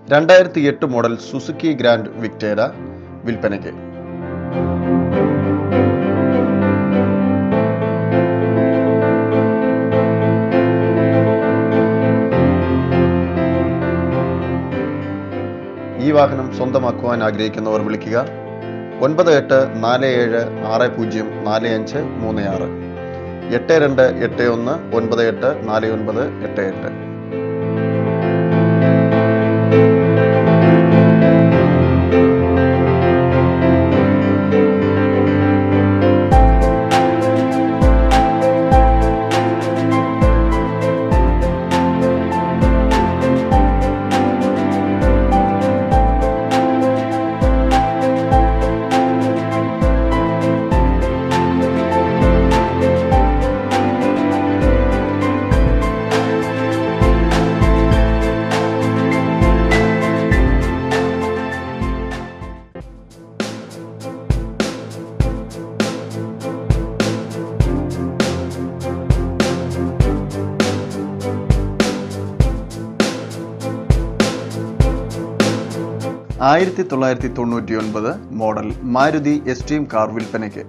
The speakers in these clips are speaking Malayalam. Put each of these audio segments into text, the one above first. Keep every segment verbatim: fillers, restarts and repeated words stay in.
രണ്ടായിരത്തി എട്ട് മോഡൽ സുസുക്കി ഗ്രാൻഡ് വിക്ടേര വിൽപ്പനയ്ക്ക്. ഈ വാഹനം സ്വന്തമാക്കുവാൻ ആഗ്രഹിക്കുന്നവർ വിളിക്കുക ഒൻപത് എട്ട് നാല് ഏഴ് ആറ് പൂജ്യം നാല് അഞ്ച് മൂന്ന് ആറ് എട്ട് രണ്ട് എട്ട് ഒന്ന് ഒൻപത് എട്ട് നാല് ഒൻപത് എട്ട് എട്ട്. ആയിരത്തി തൊള്ളായിരത്തി തൊണ്ണൂറ്റി ഒൻപത് മോഡൽ മാരുതി എസ്റ്റീം കാർ വിൽപ്പനയ്ക്ക്.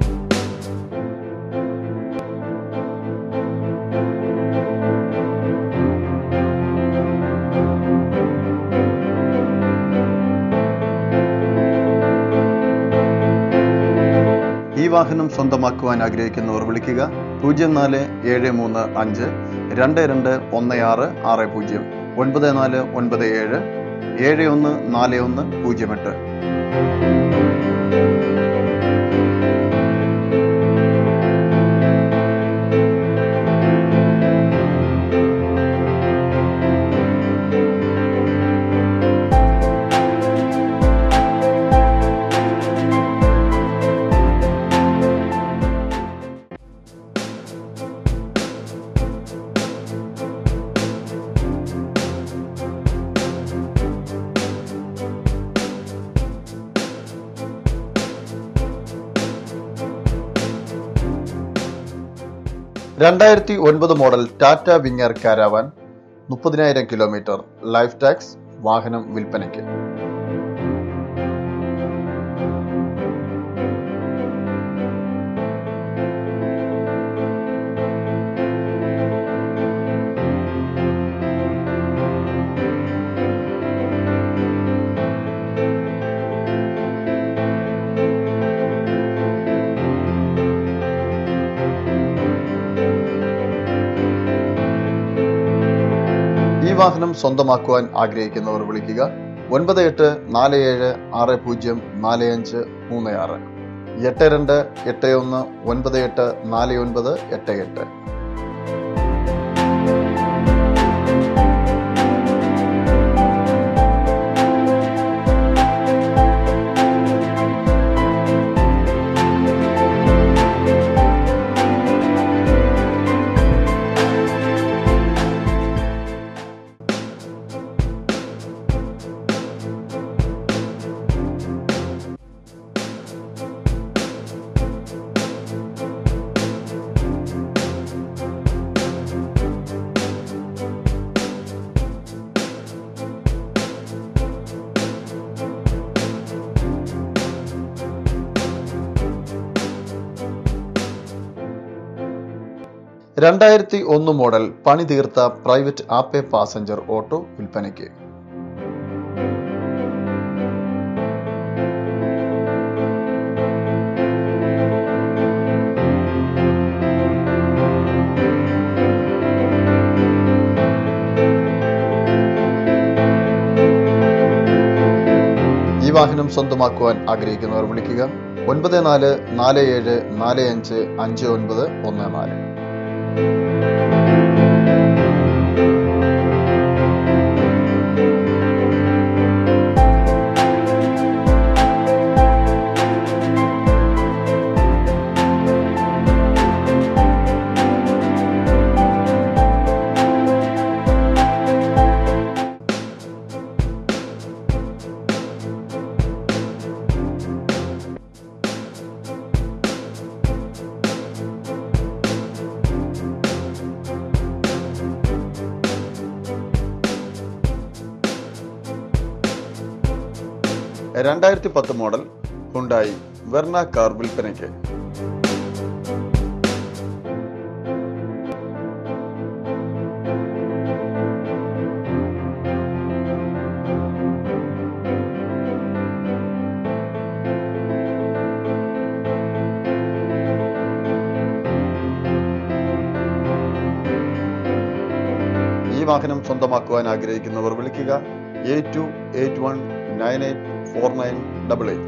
ഈ വാഹനം സ്വന്തമാക്കുവാൻ ആഗ്രഹിക്കുന്നവർ വിളിക്കുക പൂജ്യം നാല് ഏഴ് മൂന്ന് അഞ്ച് രണ്ട് രണ്ട് ഒന്ന് ആറ് ആറ് പൂജ്യം ഒൻപത് നാല് ഒൻപത് ഏഴ് ഏഴ് ഒന്ന് നാല് ഒന്ന് പൂജ്യം എട്ട്. രണ്ടായിരത്തി ഒൻപത് മോഡൽ ടാറ്റ വിങ്ങർ കാരാവാൻ മുപ്പതിനായിരം കിലോമീറ്റർ ലൈഫ് ടാക്സ് വാഹനം വിൽപ്പനയ്ക്ക്. വാഹനം സ്വന്തമാക്കുവാൻ ആഗ്രഹിക്കുന്നവർ വിളിക്കുക ഒൻപത് എട്ട് നാല് ഏഴ് ആറ് പൂജ്യം നാല് അഞ്ച് മൂന്ന് ആറ് എട്ട് രണ്ട് എട്ട് ഒന്ന് ഒൻപത് എട്ട് നാല് ഒൻപത് എട്ട് എട്ട്. രണ്ടായിരത്തി ഒന്ന് മോഡൽ പണി തീർത്ത പ്രൈവറ്റ് ആപ്പെ പാസഞ്ചർ ഓട്ടോ വിൽപ്പനയ്ക്ക്. ഈ വാഹനം സ്വന്തമാക്കുവാൻ ആഗ്രഹിക്കുന്നവർ വിളിക്കുക ഒൻപത് നാല് നാല് ഏഴ് നാല് അഞ്ച് അഞ്ച് ഒൻപത് ഒന്ന് നാല്. രണ്ടായിരത്തി പത്ത് മോഡൽ ഹുണ്ടായി വെർണ കാർ വിൽപ്പനയ്ക്ക്. ഈ വാഹനം സ്വന്തമാക്കുവാൻ ആഗ്രഹിക്കുന്നവർ വിളിക്കുക eight two eight one nine eight four nine double eight.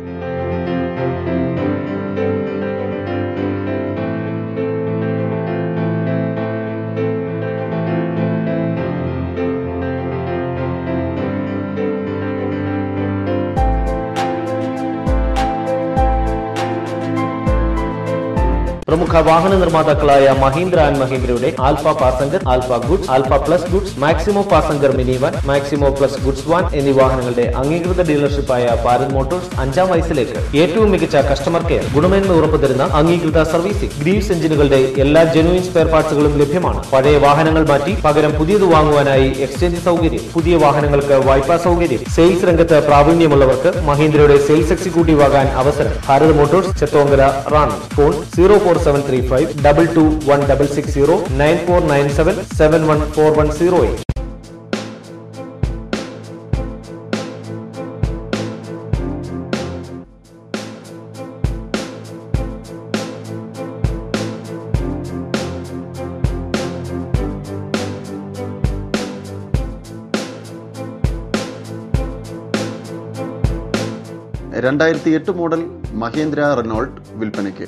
പ്രമുഖ വാഹന നിർമ്മാതാക്കളായ മഹീന്ദ്ര ആൻഡ് മഹീന്ദ്രയുടെ Alfa passenger, Alfa goods, Alfa plus goods, Maximo passenger mini van, Maximo plus goods van എന്നീ വാഹനങ്ങളുടെ അംഗീകൃത ഡീലർഷിപ്പായ ഭാരത് മോട്ടോഴ്സ് അഞ്ചാം വയസ്സിലേക്ക് ഏറ്റവും മികച്ച കസ്റ്റമർ കെയർ, ഗുണമേന്മ ഉറപ്പുതരുന്ന അംഗീകൃത സർവീസിംഗ്, ഗ്രീവ്സ് എഞ്ചിനുകളുടെ എല്ലാ ജെനുവിൻ സ്പെയർ പാർട്സുകളും ലഭ്യമാണ്. പഴയ വാഹനങ്ങൾ മാറ്റി പകരം പുതിയത് വാങ്ങുവാനായി എക്സ്ചേഞ്ച് സൗകര്യം, പുതിയ വാഹനങ്ങൾക്ക് വായ്പാ സൗകര്യം, സെയിൽസ് രംഗത്ത് പ്രാവീണ്യമുള്ളവർക്ക് മഹീന്ദ്രയുടെ സെയിൽസ് എക്സിക്യൂട്ടീവ് ആകാൻ അവസരം. Bharat motors, Chethonkara, Ranni. Phone zero four seven three five double two one double six zero nine four nine seven seven one four one zero eight. രണ്ടായിരത്തി എട്ട് മോഡൽ മഹീന്ദ്ര റെനോൾട്ട് വിൽപ്പനയ്ക്ക്.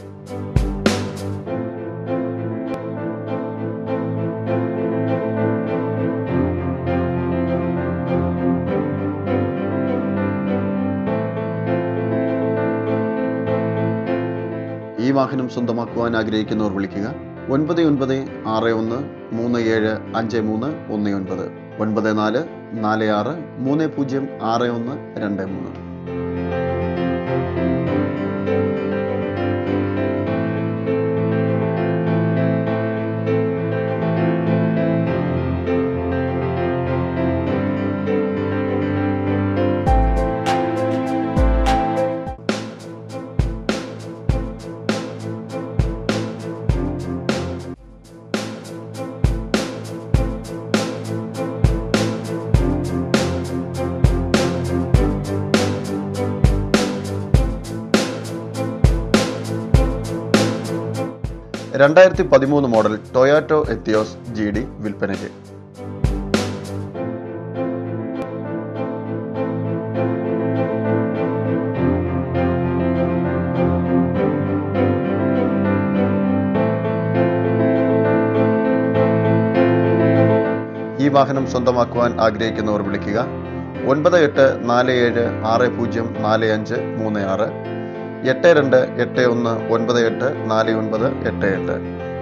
ഈ വാഹനം സ്വന്തമാക്കുവാൻ ആഗ്രഹിക്കുന്നവർ വിളിക്കുക ഒൻപത് ഒൻപത് ആറ് ഒന്ന് മൂന്ന് ഏഴ് അഞ്ച് മൂന്ന് ഒന്ന് ഒൻപത് ഒൻപത് നാല് നാല് ആറ് മൂന്ന് പൂജ്യം ആറ് ഒന്ന് രണ്ട് മൂന്ന്. രണ്ടായിരത്തി പതിമൂന്ന് model Toyota Etios G D വിൽപ്പനയ്ക്ക്. ഈ വാഹനം സ്വന്തമാക്കുവാൻ ആഗ്രഹിക്കുന്നവർ വിളിക്കുക ഒൻപത് എട്ട് നാല് ഏഴ് ആറ് പൂജ്യം നാല് അഞ്ച് മൂന്ന് ആറ് എട്ട് രണ്ട് എട്ട് ഒന്ന് ഒൻപത് എട്ട് നാല് ഒൻപത് എട്ട് എട്ട്.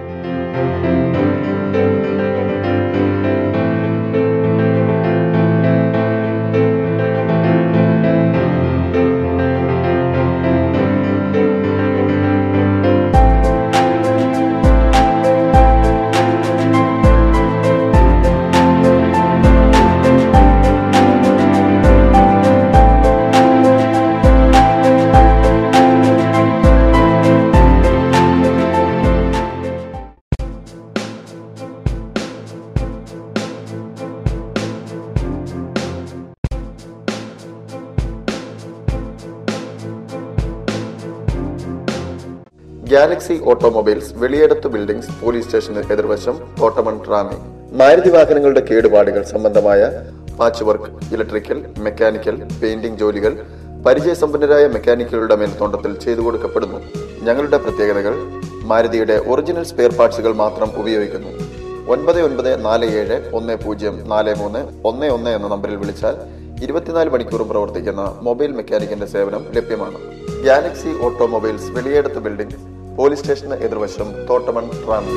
Galaxy automobiles, Veliyadathu buildings, police സ്റ്റേഷന് എതിർവശം, തോട്ടമൺ, റാന്നി. മാരുതി വാഹനങ്ങളുടെ കേടുപാടുകൾ സംബന്ധമായ patch work, electrical, mechanical, painting ജോലികൾ പരിചയസമ്പന്നരായ മെക്കാനിക്കുകളുടെ മേൽത്തോട്ടത്തിൽ ചെയ്തു കൊടുക്കപ്പെടുന്നു. ഞങ്ങളുടെ പ്രത്യേകതകൾ: മാരുതിയുടെ ഒറിജിനൽ സ്പെയർ പാർട്സുകൾ മാത്രം ഉപയോഗിക്കുന്നു. ഒൻപത് ഒൻപത് നാല് ഏഴ് ഒന്ന് പൂജ്യം നാല് മൂന്ന് ഒന്ന് ഒന്ന് എന്ന നമ്പറിൽ വിളിച്ചാൽ ഇരുപത്തിനാല് മണിക്കൂറും പ്രവർത്തിക്കുന്ന മൊബൈൽ മെക്കാനിക്കിന്റെ സേവനം ലഭ്യമാണ്. Galaxy automobiles, Veliyadathu building, police സ്റ്റേഷന് എതിർവശം, തോട്ടമൺ, റാന്നി.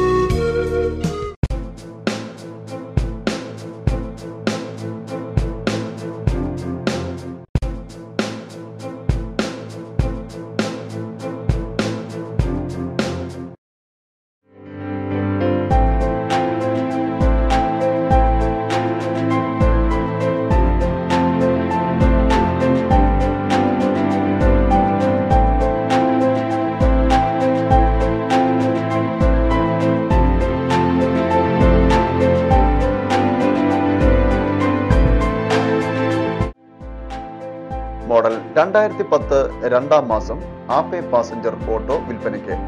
രണ്ടായിരത്തി പത്ത് രണ്ടാം മാസം ആപെ പാസഞ്ചർ ഓട്ടോ വിൽപ്പനയ്ക്ക്.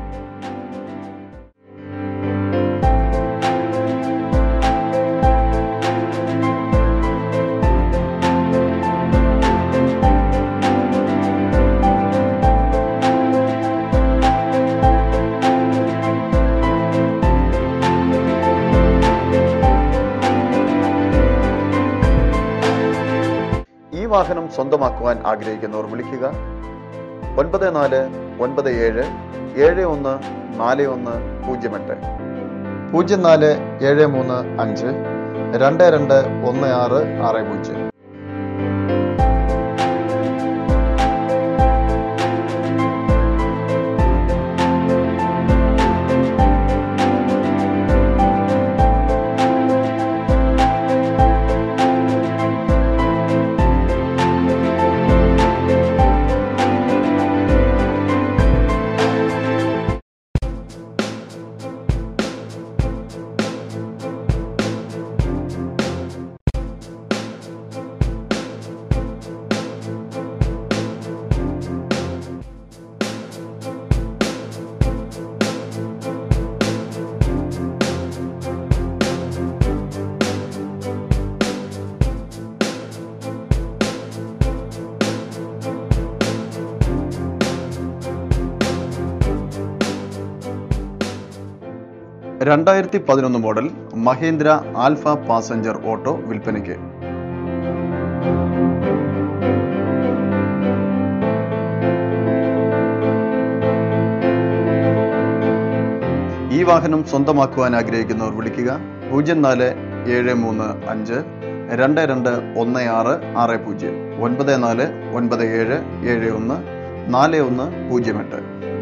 ഈ വാഹനം സ്വന്തമാക്കുവാൻ ആഗ്രഹിക്കുന്നവർ വിളിക്കുക ഒൻപത് നാല് ഒൻപത് ഏഴ് ഏഴ് ഒന്ന് നാല് ഒന്ന് പൂജ്യം എട്ട് പൂജ്യം നാല് ഏഴ് മൂന്ന് അഞ്ച് രണ്ട് രണ്ട് ഒന്ന് ആറ് ആറ് പൂജ്യം. രണ്ടായിരത്തി പതിനൊന്ന് model Mahindra Alfa passenger auto വിൽപ്പനയ്ക്ക്. ഈ വാഹനം സ്വന്തമാക്കുവാൻ ആഗ്രഹിക്കുന്നവർ വിളിക്കുക പൂജ്യം നാല് ഏഴ് മൂന്ന് അഞ്ച് രണ്ട് രണ്ട് ഒന്ന് ആറ് ആറ് പൂജ്യം ഒൻപത് നാല് ഒൻപത് ഏഴ് ഏഴ് ഒന്ന് നാല് ഒന്ന് പൂജ്യം എട്ട്.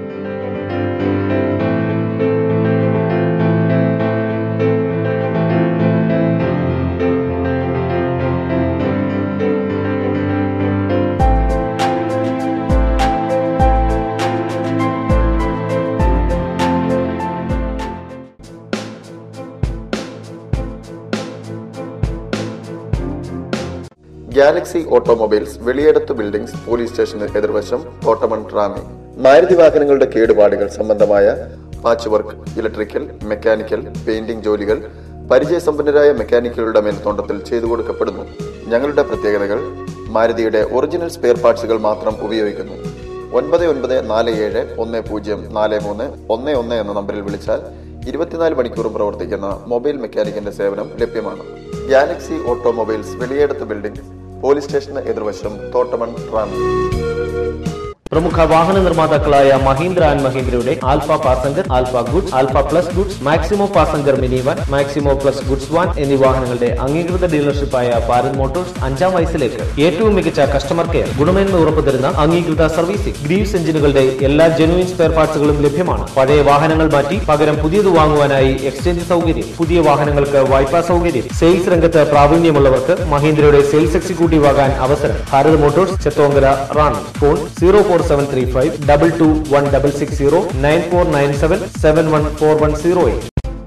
Galaxy automobiles, Veliyadathu buildings, police സ്റ്റേഷന് എതിർവശം, തോട്ടമൺ, റാന്നി. മാരുതി വാഹനങ്ങളുടെ കേടുപാടുകൾ സംബന്ധമായ patch work, electrical, mechanical, painting ജോലികൾ പരിചയസമ്പന്നരായ മെക്കാനിക്കുകളുടെ മേൽത്തോട്ടത്തിൽ ചെയ്തു കൊടുക്കപ്പെടുന്നു. ഞങ്ങളുടെ പ്രത്യേകതകൾ: മാരുതിയുടെ ഒറിജിനൽ സ്പെയർ പാർട്സുകൾ മാത്രം ഉപയോഗിക്കുന്നു. ഒൻപത് ഒൻപത് നാല് ഏഴ് ഒന്ന് പൂജ്യം നാല് മൂന്ന് ഒന്ന് ഒന്ന് എന്ന നമ്പറിൽ വിളിച്ചാൽ ഇരുപത്തിനാല് മണിക്കൂറും പ്രവർത്തിക്കുന്ന മൊബൈൽ മെക്കാനിക്കിന്റെ സേവനം ലഭ്യമാണ്. Galaxy automobiles, Veliyadathu building, police സ്റ്റേഷന് എതിർവശം, തോട്ടമൺ, റാന്നി. പ്രമുഖ വാഹന നിർമ്മാതാക്കളായ മഹീന്ദ്ര ആൻഡ് മഹീന്ദ്രയുടെ Alfa passenger, Alfa goods, Alfa plus goods, Maximo passenger mini van, Maximo plus goods van എന്നീ വാഹനങ്ങളുടെ അംഗീകൃത ഡീലർഷിപ്പായ ഭാരത് മോട്ടോഴ്സ് അഞ്ചാം വയസ്സിലേക്ക് ഏറ്റവും മികച്ച കസ്റ്റമർ കെയർ, ഗുണമേന്മ ഉറപ്പുതരുന്ന അംഗീകൃത സർവീസിംഗ്, ഗ്രീവ്സ് എഞ്ചിനുകളുടെ എല്ലാ ജെനുവിൻ സ്പെയർ പാർട്സുകളും ലഭ്യമാണ്. പഴയ വാഹനങ്ങൾ മാറ്റി പകരം പുതിയത് വാങ്ങുവാനായി എക്സ്ചേഞ്ച് സൗകര്യം, പുതിയ വാഹനങ്ങൾക്ക് വായ്പാ സൗകര്യം, സെയിൽസ് രംഗത്ത് പ്രാവീണ്യമുള്ളവർക്ക് മഹീന്ദ്രയുടെ സെയിൽസ് എക്സിക്യൂട്ടീവ് ആകാൻ അവസരം. Bharat motors, Chethonkara, Ranni. Phone zero four seven three five double two one double six zero nine four nine seven seven one four one zero eight.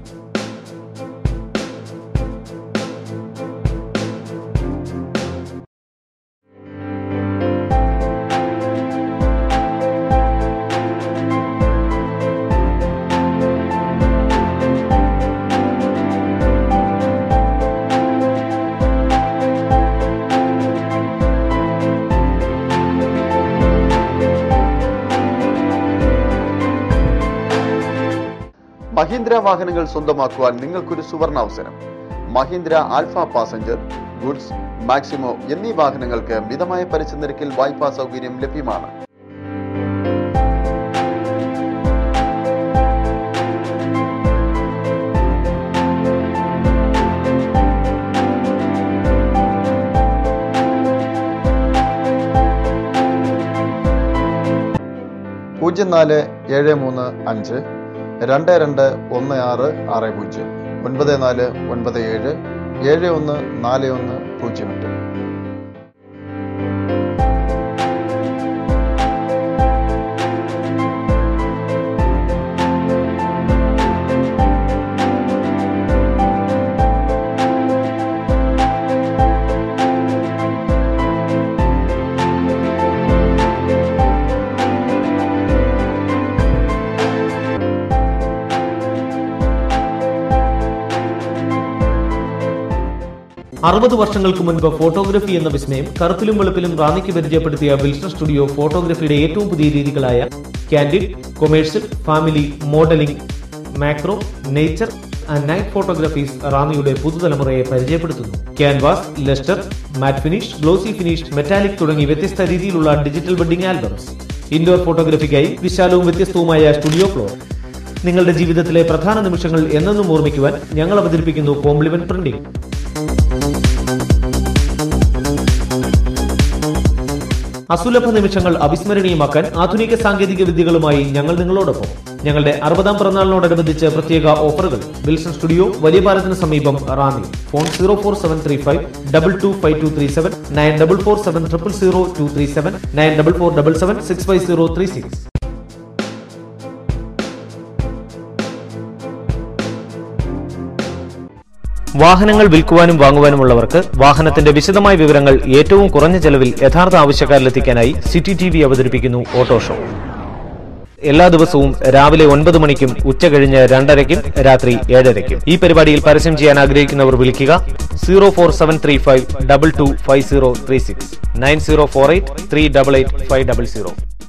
Mahindra വാഹനങ്ങൾ സ്വന്തമാക്കുവാൻ നിങ്ങൾക്കൊരു സുവർണാവസരം. Mahindra Alfa passenger, goods, Maximo എന്നീ വാഹനങ്ങൾക്ക് മിതമായ പലിശ നിരക്കിൽ വായ്പാ സൗകര്യം ലഭ്യമാണ്. പൂജ്യം നാല് ഏഴ് മൂന്ന് അഞ്ച് രണ്ട് രണ്ട് ഒന്ന് ആറ് ആറ് പൂജ്യം ഒൻപത് നാല് ഒൻപത് ഏഴ് ഏഴ് ഒന്ന് നാല് ഒന്ന് പൂജ്യം എട്ട്. അറുപത് വർഷങ്ങൾക്ക് മുൻപ് ഫോട്ടോഗ്രാഫി എന്ന വിസ്മയം കറുപ്പിലും വെളുപ്പിലും റാന്നിക്ക് പരിചയപ്പെടുത്തിയ വിൽസൺ സ്റ്റുഡിയോ ഫോട്ടോഗ്രാഫിയുടെ ഏറ്റവും പുതിയ രീതികളായ candid, commercial, family, modelling, macro, nature and night photographies റാന്നിയുടെ പുതുതലമുറയെ പരിചയപ്പെടുത്തുന്നു. Canvas, lustre, matte finish, glossy finish, metallic തുടങ്ങി വ്യത്യസ്ത രീതിയിലുള്ള ഡിജിറ്റൽ വെഡിംഗ് ആൽബംസ്. ഇൻഡോർ ഫോട്ടോഗ്രാഫിക്കായി വിശാലവും വ്യത്യസ്തവുമായ സ്റ്റുഡിയോ ഫ്ലോർ. നിങ്ങളുടെ ജീവിതത്തിലെ പ്രധാന നിമിഷങ്ങൾ എന്നെന്നും ഓർമ്മിക്കുവാൻ ഞങ്ങൾ അവതരിപ്പിക്കുന്നു കോംപ്ലിമെന്റ് പ്രിന്റിംഗ്. അസുലഭ നിമിഷങ്ങൾ അവിസ്മരണീയമാക്കാൻ ആധുനിക സാങ്കേതിക വിദ്യകളുമായി ഞങ്ങൾ നിങ്ങളോടൊപ്പം. ഞങ്ങളുടെ അറുപതാം പിറന്നാളിനോടനുബന്ധിച്ച് പ്രത്യേക ഓഫറുകൾ. വിൽസൺ സ്റ്റുഡിയോ, വലിയ പാലത്തിന് സമീപം, Ranni. Phone zero four seven three five double two five two three seven, nine double four seven triple zero two three seven, nine double four double seven six five zero three six. വാഹനങ്ങൾ വിൽക്കുവാനും വാങ്ങുവാനുമുള്ളവർക്ക് വാഹനത്തിന്റെ വിശദമായ വിവരങ്ങൾ ഏറ്റവും കുറഞ്ഞ ചെലവിൽ യഥാർത്ഥ ആവശ്യക്കാരിലെത്തിക്കാനായി സിറ്റി ടി വി അവതരിപ്പിക്കുന്നു ഓട്ടോ ഷോ. എല്ലാ ദിവസവും രാവിലെ ഒൻപത് മണിക്കും ഉച്ച കഴിഞ്ഞ് രണ്ടരയ്ക്കും രാത്രി ഏഴരയ്ക്കും. ഈ പരിപാടിയിൽ പരസ്യം ചെയ്യാൻ ആഗ്രഹിക്കുന്നവർ വിളിക്കുക zero four seven three five double two five zero three six, nine zero four eight three double eight five double zero.